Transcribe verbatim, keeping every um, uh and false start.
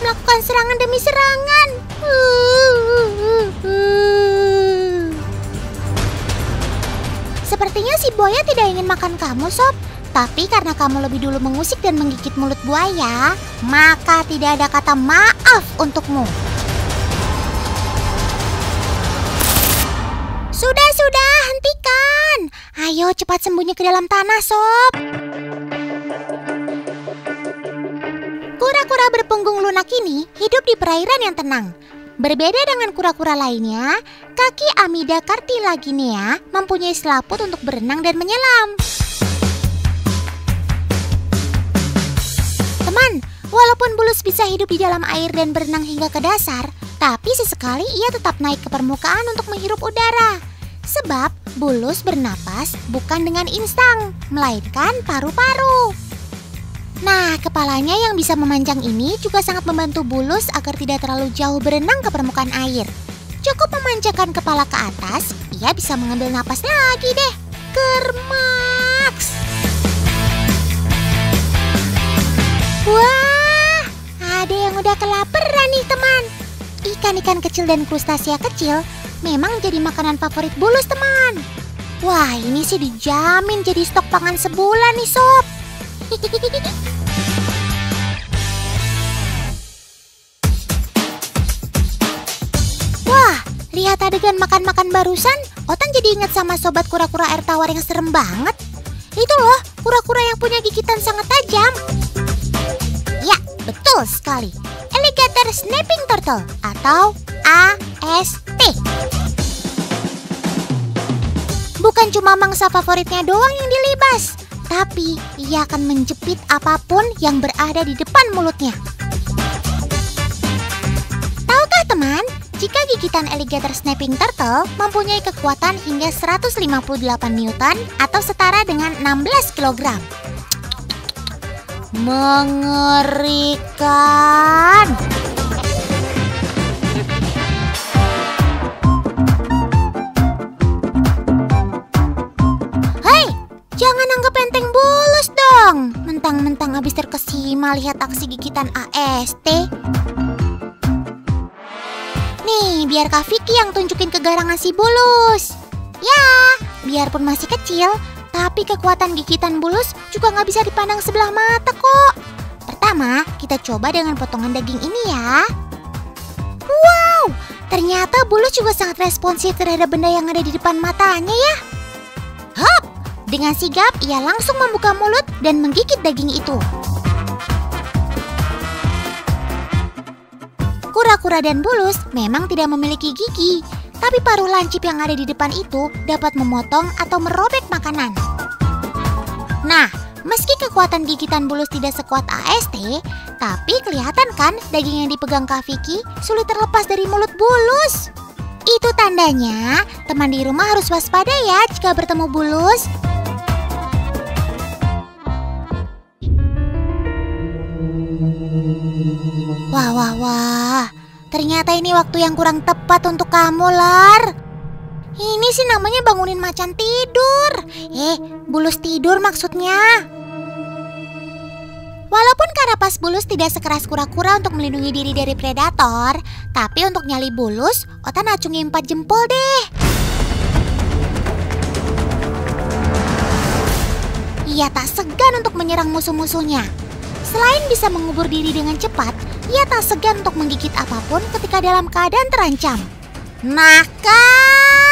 melakukan serangan demi serangan. Sepertinya si buaya tidak ingin makan kamu, Sob. Tapi karena kamu lebih dulu mengusik dan menggigit mulut buaya, maka tidak ada kata maaf untukmu. Sudah, sudah, hentikan. Ayo cepat sembunyi ke dalam tanah, Sob. Kura-kura berpunggung lunak ini hidup di perairan yang tenang. Berbeda dengan kura-kura lainnya, kaki Amida cartilaginea mempunyai selaput untuk berenang dan menyelam. Teman, walaupun Bulus bisa hidup di dalam air dan berenang hingga ke dasar, tapi sesekali ia tetap naik ke permukaan untuk menghirup udara. Sebab Bulus bernapas bukan dengan insang, melainkan paru-paru. Nah, kepalanya yang bisa memanjang ini juga sangat membantu Bulus agar tidak terlalu jauh berenang ke permukaan air. Cukup memanjangkan kepala ke atas, ia bisa mengambil napas lagi deh. Kermaks! Wah, ada yang udah kelaparan nih teman. Ikan-ikan kecil dan krustasea kecil memang jadi makanan favorit Bulus teman. Wah, ini sih dijamin jadi stok pangan sebulan nih sob. Wah, lihat adegan makan-makan barusan. Otan jadi ingat sama sobat kura-kura air tawar yang serem banget. Itu loh, kura-kura yang punya gigitan sangat tajam. Ya, betul sekali. Alligator Snapping Turtle atau A S T. Bukan cuma mangsa favoritnya doang yang dilibas, tapi ia akan menjepit apapun yang berada di depan mulutnya. Tahukah teman, jika gigitan alligator snapping turtle mempunyai kekuatan hingga seratus lima puluh delapan newton atau setara dengan enam belas kilogram. Mengerikan. Jangan anggap enteng Bulus dong. Mentang-mentang habis terkesima lihat aksi gigitan A S T. Nih, biar Kak Vicky yang tunjukin kegarangan si Bulus. Ya, biarpun masih kecil, tapi kekuatan gigitan Bulus juga nggak bisa dipandang sebelah mata kok. Pertama, kita coba dengan potongan daging ini ya. Wow, ternyata Bulus juga sangat responsif terhadap benda yang ada di depan matanya ya. Hop! Dengan sigap, ia langsung membuka mulut dan menggigit daging itu. Kura-kura dan Bulus memang tidak memiliki gigi, tapi paruh lancip yang ada di depan itu dapat memotong atau merobek makanan. Nah, meski kekuatan gigitan Bulus tidak sekuat A S T, tapi kelihatan kan daging yang dipegang Kak Vicky sulit terlepas dari mulut Bulus. Itu tandanya teman di rumah harus waspada ya jika bertemu Bulus. Wah, wah, wah. Ternyata ini waktu yang kurang tepat untuk kamu, Lar. Ini sih namanya bangunin macan tidur. Eh, Bulus tidur maksudnya. Walaupun karapas Bulus tidak sekeras kura-kura untuk melindungi diri dari predator, tapi untuk nyali Bulus, Otan acungi empat jempol deh. Ia tak segan untuk menyerang musuh-musuhnya. Selain bisa mengubur diri dengan cepat, ia tak segan untuk menggigit apapun ketika dalam keadaan terancam. Nakal!